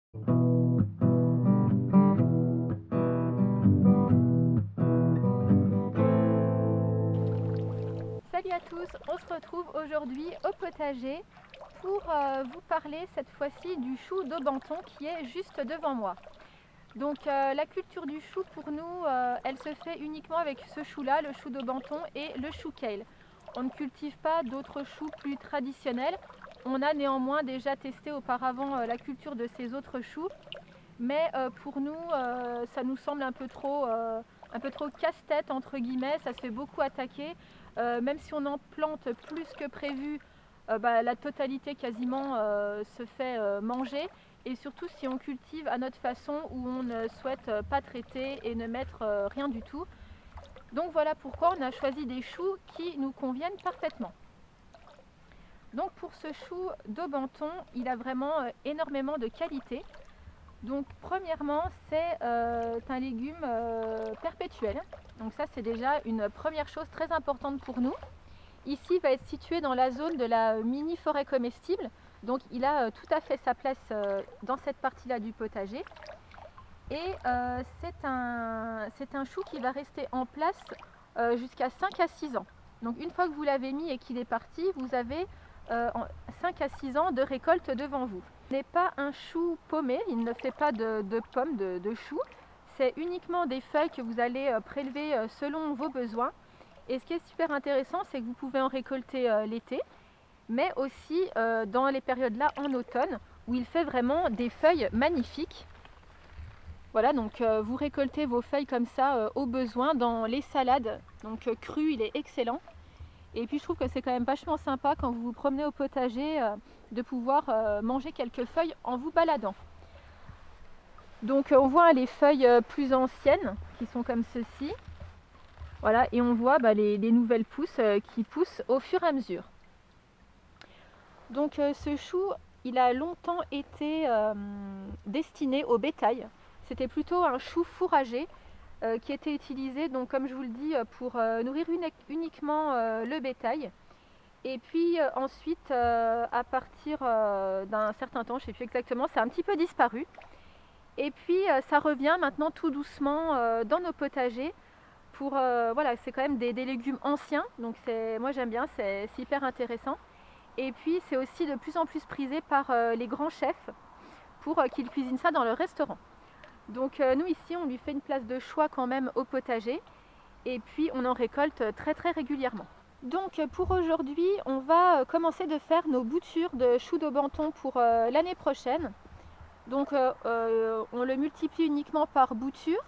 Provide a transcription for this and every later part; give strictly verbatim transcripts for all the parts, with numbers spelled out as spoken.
Salut à tous, on se retrouve aujourd'hui au potager pour euh, vous parler cette fois-ci du chou d'Aubenton qui est juste devant moi. Donc euh, la culture du chou pour nous, euh, elle se fait uniquement avec ce chou-là, le chou d'Aubenton et le chou kale. On ne cultive pas d'autres choux plus traditionnels. On a néanmoins déjà testé auparavant euh, la culture de ces autres choux, mais euh, pour nous, euh, ça nous semble un peu trop, euh, un peu trop casse-tête entre guillemets, ça se fait beaucoup attaquer. Euh, même si on en plante plus que prévu, euh, bah, la totalité quasiment euh, se fait euh, manger. Et surtout si on cultive à notre façon où on ne souhaite euh, pas traiter et ne mettre euh, rien du tout. Donc voilà pourquoi on a choisi des choux qui nous conviennent parfaitement. Donc pour ce chou d'Aubenton, il a vraiment euh, énormément de qualité. Donc premièrement, c'est euh, un légume euh, perpétuel. Donc ça, c'est déjà une première chose très importante pour nous. Ici, il va être situé dans la zone de la mini forêt comestible. Donc il a euh, tout à fait sa place euh, dans cette partie-là du potager. Et euh, c'est un, c'est un chou qui va rester en place euh, jusqu'à cinq à six ans. Donc une fois que vous l'avez mis et qu'il est parti, vous avez euh, cinq à six ans de récolte devant vous. Ce n'est pas un chou paumé, il ne fait pas de, de pommes, de, de choux. C'est uniquement des feuilles que vous allez prélever selon vos besoins. Et ce qui est super intéressant, c'est que vous pouvez en récolter l'été, mais aussi dans les périodes là en automne, où il fait vraiment des feuilles magnifiques. Voilà, donc vous récoltez vos feuilles comme ça au besoin dans les salades. Donc cru, il est excellent. Et puis je trouve que c'est quand même vachement sympa quand vous vous promenez au potager de pouvoir manger quelques feuilles en vous baladant. Donc on voit les feuilles plus anciennes qui sont comme ceci. Voilà, et on voit bah, les, les nouvelles pousses qui poussent au fur et à mesure. Donc ce chou, il a longtemps été euh, destiné au bétail. C'était plutôt un chou fourragé euh, qui était utilisé, donc comme je vous le dis, pour euh, nourrir uniquement euh, le bétail. Et puis euh, ensuite, euh, à partir euh, d'un certain temps, je ne sais plus exactement, ça a un petit peu disparu. Et puis euh, ça revient maintenant tout doucement euh, dans nos potagers. Pour euh, voilà, c'est quand même des, des légumes anciens, donc moi j'aime bien, c'est hyper intéressant. Et puis c'est aussi de plus en plus prisé par euh, les grands chefs pour euh, qu'ils cuisinent ça dans leur restaurant. Donc euh, nous ici on lui fait une place de choix quand même au potager, et puis on en récolte très très régulièrement. Donc pour aujourd'hui, on va commencer de faire nos boutures de chou d'Aubenton pour euh, l'année prochaine. Donc euh, euh, on le multiplie uniquement par bouture.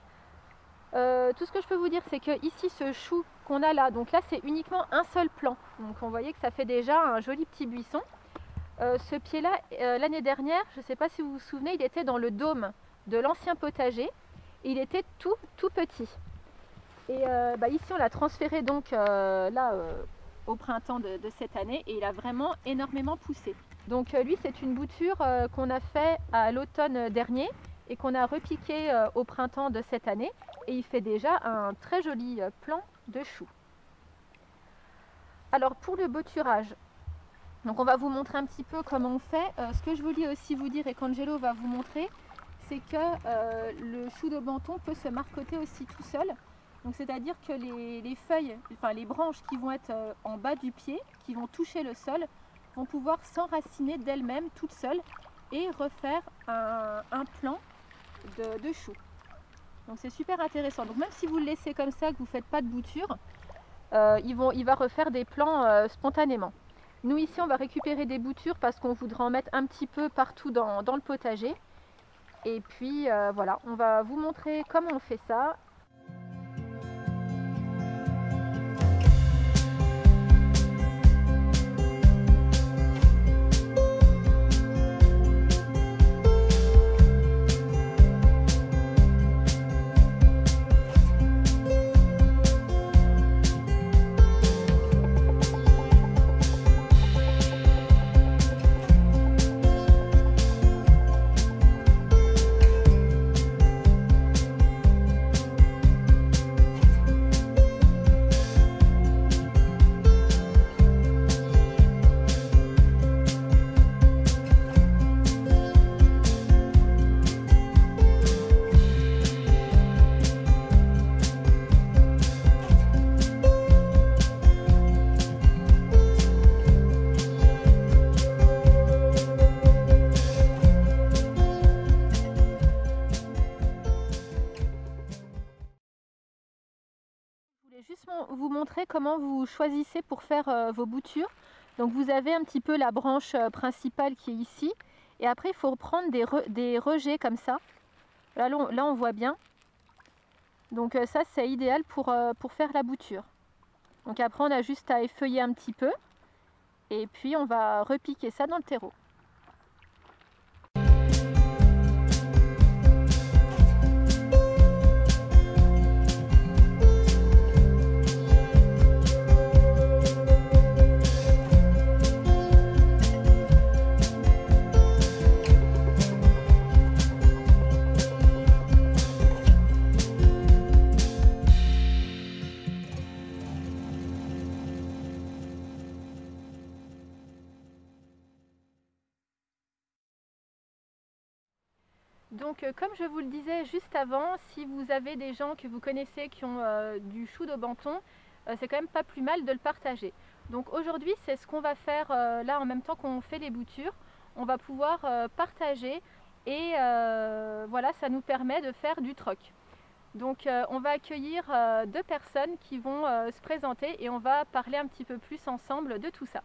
Euh, tout ce que je peux vous dire, c'est que ici ce chou qu'on a là, donc là c'est uniquement un seul plant. Donc on voyait que ça fait déjà un joli petit buisson. Euh, ce pied là, euh, l'année dernière, je ne sais pas si vous vous souvenez, il était dans le dôme de l'ancien potager. Et il était tout tout petit. Et euh, bah ici on l'a transféré donc euh, là euh, au printemps de, de cette année, et il a vraiment énormément poussé. Donc euh, lui c'est une bouture euh, qu'on a fait à l'automne dernier et qu'on a repiqué euh, au printemps de cette année, et il fait déjà un très joli euh, plant de chou. Alors pour le bouturage, donc on va vous montrer un petit peu comment on fait. Euh, ce que je voulais aussi vous dire et qu'Angelo va vous montrer, c'est que euh, le chou d'Aubenton peut se marcoter aussi tout seul. Donc c'est-à-dire que les, les feuilles, enfin les branches qui vont être euh, en bas du pied, qui vont toucher le sol, vont pouvoir s'enraciner d'elles-mêmes toutes seules et refaire un, un plant de, de chou. Donc c'est super intéressant. Donc même si vous le laissez comme ça, que vous ne faites pas de bouture, euh, ils vont, il va refaire des plants euh, spontanément. Nous ici on va récupérer des boutures parce qu'on voudrait en mettre un petit peu partout dans, dans le potager. Et puis euh, voilà, on va vous montrer comment on fait ça. juste vous montrer comment vous choisissez pour faire euh, vos boutures. Donc vous avez un petit peu la branche euh, principale qui est ici. Et après, il faut prendre des, re, des rejets comme ça. Là, là, on, là, on voit bien. Donc euh, ça, c'est idéal pour, euh, pour faire la bouture. Donc après, on a juste à effeuiller un petit peu. Et puis, on va repiquer ça dans le terreau. Donc euh, comme je vous le disais juste avant, si vous avez des gens que vous connaissez qui ont euh, du chou d'Aubenton, euh, c'est quand même pas plus mal de le partager. Donc aujourd'hui, c'est ce qu'on va faire euh, là en même temps qu'on fait les boutures. On va pouvoir euh, partager et euh, voilà, ça nous permet de faire du troc. Donc euh, on va accueillir euh, deux personnes qui vont euh, se présenter et on va parler un petit peu plus ensemble de tout ça.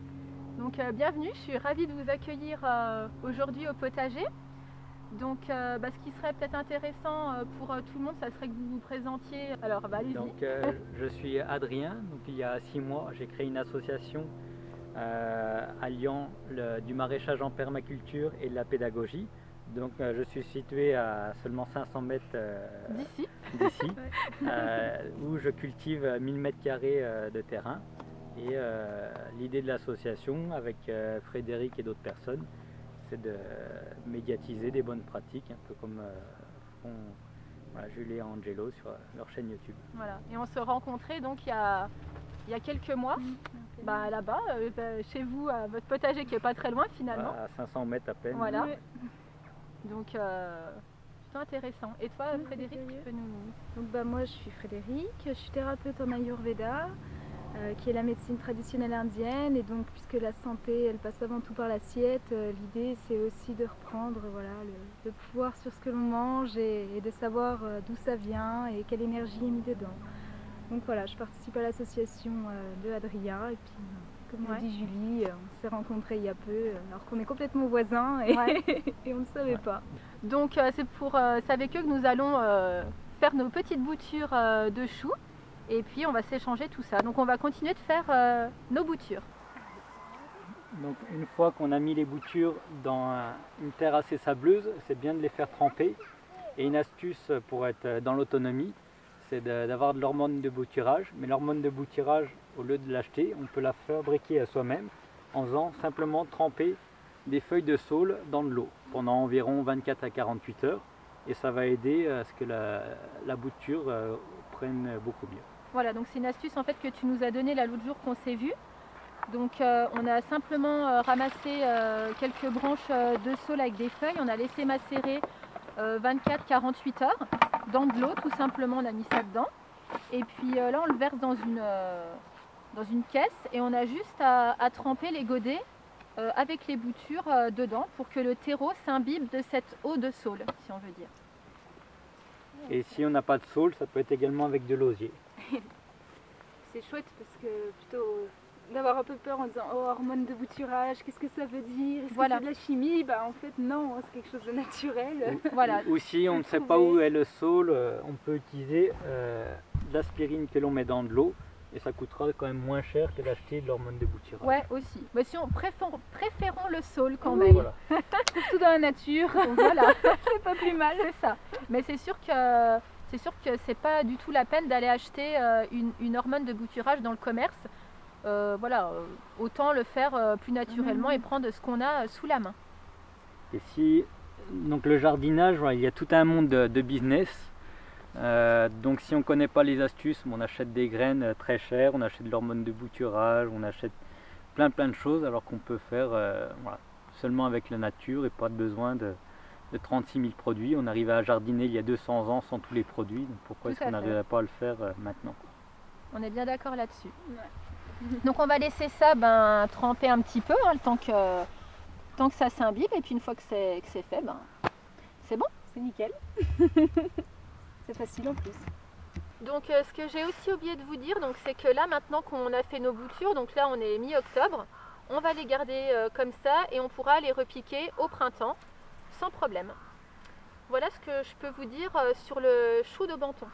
Donc euh, bienvenue, je suis ravie de vous accueillir euh, aujourd'hui au potager. Donc euh, bah, ce qui serait peut-être intéressant euh, pour euh, tout le monde, ça serait que vous vous présentiez. Alors bah, allez-y. Donc euh, je suis Adrien, donc il y a six mois j'ai créé une association euh, alliant le, du maraîchage en permaculture et de la pédagogie. Donc euh, je suis situé à seulement cinq cents mètres euh, d'ici, d'ici euh, où je cultive mille mètres carrés euh, de terrain. Et euh, l'idée de l'association avec euh, Frédéric et d'autres personnes, c'est de médiatiser des bonnes pratiques, un peu comme euh, font voilà, Julie et Angelo sur leur chaîne YouTube. Voilà, et on se rencontrait donc il y a, il y a quelques mois, mmh, bah, là-bas, euh, chez vous, à votre potager qui n'est pas très loin finalement. À cinq cents mètres à peine. Voilà, oui. Donc euh, plutôt intéressant. Et toi oui, Frédéric, tu peux nous... Donc bah, moi je suis Frédéric, je suis thérapeute en Ayurveda. Euh, qui est la médecine traditionnelle indienne, et donc puisque la santé elle passe avant tout par l'assiette, euh, l'idée c'est aussi de reprendre voilà, le, le pouvoir sur ce que l'on mange et, et de savoir euh, d'où ça vient et quelle énergie est mise dedans. Donc voilà, je participe à l'association euh, de Adrien et puis euh, comme ouais. l'a dit Julie, euh, on s'est rencontrés il y a peu alors qu'on est complètement voisins et, ouais. et on ne savait ouais. pas. Donc euh, c'est pour euh, c'est avec eux que nous allons euh, faire nos petites boutures euh, de choux. Et puis on va s'échanger tout ça. Donc on va continuer de faire euh, nos boutures. Donc une fois qu'on a mis les boutures dans un, une terre assez sableuse, c'est bien de les faire tremper. Et une astuce pour être dans l'autonomie, c'est d'avoir de, de l'hormone de bouturage. Mais l'hormone de bouturage, au lieu de l'acheter, on peut la fabriquer à soi-même en faisant simplement tremper des feuilles de saule dans de l'eau pendant environ vingt-quatre à quarante-huit heures. Et ça va aider à ce que la, la bouture euh, prenne beaucoup mieux. Voilà, donc c'est une astuce en fait que tu nous as donnée l'autre jour qu'on s'est vu. Donc euh, on a simplement euh, ramassé euh, quelques branches euh, de saule avec des feuilles, on a laissé macérer euh, vingt-quatre à quarante-huit heures dans de l'eau, tout simplement on a mis ça dedans. Et puis euh, là on le verse dans une, euh, dans une caisse et on a juste à, à tremper les godets euh, avec les boutures euh, dedans pour que le terreau s'imbibe de cette eau de saule, si on veut dire. Et si on n'a pas de saule, ça peut être également avec de l'osier. C'est chouette parce que plutôt d'avoir un peu peur en disant oh hormones de bouturage, qu'est-ce que ça veut dire, est-ce voilà. que c'est de la chimie? Bah en fait non, c'est quelque chose de naturel. Ou, voilà. Ou si on ne sait pas où est le saule, on peut utiliser euh, de l'aspirine que l'on met dans de l'eau et ça coûtera quand même moins cher que d'acheter de l'hormone de bouturage. Ouais aussi, mais si on préfère, préférons le saule quand oui, même. Voilà. Tout dans la nature, voilà, c'est pas plus mal. C'est ça, mais c'est sûr que c'est sûr que c'est pas du tout la peine d'aller acheter euh, une, une hormone de bouturage dans le commerce. Euh, voilà, euh, autant le faire euh, plus naturellement mmh. et prendre ce qu'on a euh, sous la main. Et si, donc le jardinage, voilà, il y a tout un monde de, de business. Euh, donc si on ne connaît pas les astuces, on achète des graines euh, très chères, on achète de l'hormone de bouturage, on achète plein plein de choses alors qu'on peut faire euh, voilà, seulement avec la nature et pas de besoin de de trente-six mille produits. On arrivait à jardiner il y a deux cents ans sans tous les produits, donc pourquoi est-ce qu'on n'arriverait pas à le faire euh, maintenant? On est bien d'accord là-dessus. Ouais. Donc on va laisser ça ben, tremper un petit peu, hein, le temps que, tant que ça s'imbibe, et puis une fois que c'est que c'est fait, ben, c'est bon. C'est nickel. C'est facile en plus. Donc euh, ce que j'ai aussi oublié de vous dire, c'est que là maintenant qu'on a fait nos boutures, donc là on est mi-octobre, on va les garder euh, comme ça et on pourra les repiquer au printemps sans problème. Voilà ce que je peux vous dire euh, sur le chou d'Aubenton.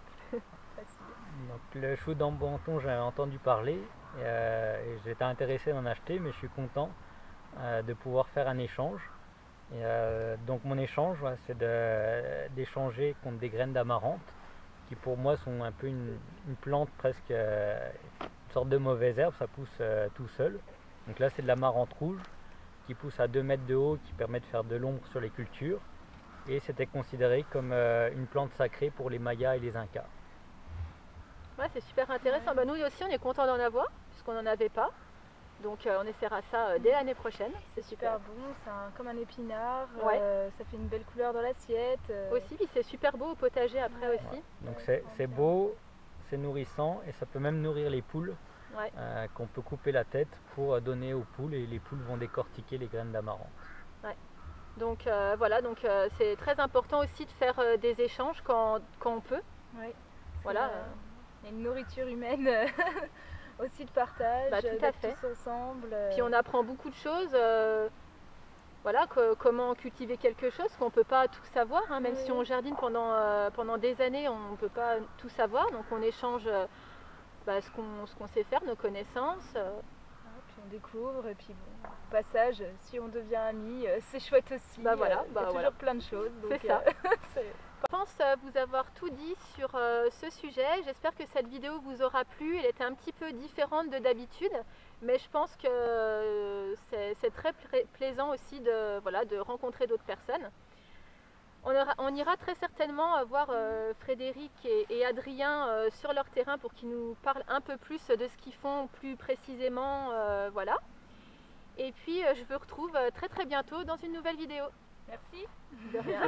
Donc, le chou d'Aubenton, j'avais entendu parler et, euh, et j'étais intéressé d'en acheter, mais je suis content euh, de pouvoir faire un échange. Et, euh, donc mon échange, ouais, c'est d'échanger contre des graines d'amarante, qui pour moi sont un peu une, une plante presque euh, une sorte de mauvaise herbe, ça pousse euh, tout seul. Donc là c'est de l'amarante rouge qui pousse à deux mètres de haut, qui permet de faire de l'ombre sur les cultures. Et c'était considéré comme euh, une plante sacrée pour les Mayas et les Incas. Ouais, c'est super intéressant. Ouais. Bah, nous aussi on est content d'en avoir, puisqu'on n'en avait pas. Donc euh, on essaiera ça euh, dès l'année prochaine. C'est super, super bon, c'est comme un épinard, ouais. euh, ça fait une belle couleur dans l'assiette. Euh... Aussi, puis c'est super beau au potager après ouais. aussi. Ouais. Donc c'est ouais, beau, c'est nourrissant et ça peut même nourrir les poules, ouais. euh, qu'on peut couper la tête pour donner aux poules et les poules vont décortiquer les graines d'amarante. Ouais. Donc euh, voilà, donc euh, c'est très important aussi de faire euh, des échanges quand, quand on peut. Ouais. Voilà. Euh, il y a une nourriture humaine. Aussi de partage, bah, tout à fait. Tous ensemble. Euh... Puis on apprend beaucoup de choses, euh, voilà, que, comment cultiver quelque chose, qu'on ne peut pas tout savoir, hein, même oui. si on jardine pendant, euh, pendant des années, on ne peut pas tout savoir, donc on échange euh, bah, ce qu'on ce qu'on sait faire, nos connaissances. Euh. Ah, puis on découvre, et puis bon, au passage, si on devient amis, euh, c'est chouette aussi, bah, voilà, euh, bah, il y a voilà. toujours plein de choses. C'est ça. Je pense vous avoir tout dit sur euh, ce sujet. J'espère que cette vidéo vous aura plu. Elle était un petit peu différente de d'habitude, mais je pense que euh, c'est très pla plaisant aussi de, voilà, de rencontrer d'autres personnes. On, aura, on ira très certainement voir euh, Frédéric et, et Adrien euh, sur leur terrain pour qu'ils nous parlent un peu plus de ce qu'ils font plus précisément. Euh, voilà. Et puis euh, je vous retrouve très très bientôt dans une nouvelle vidéo. Merci. De rien.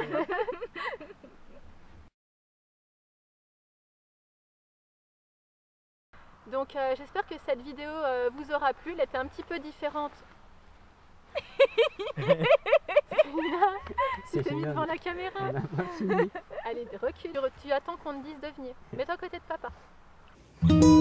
Donc euh, j'espère que cette vidéo euh, vous aura plu, elle était un petit peu différente. C'était mis devant la caméra. Allez, recule, tu attends qu'on te dise de venir. Mets-toi à côté de papa.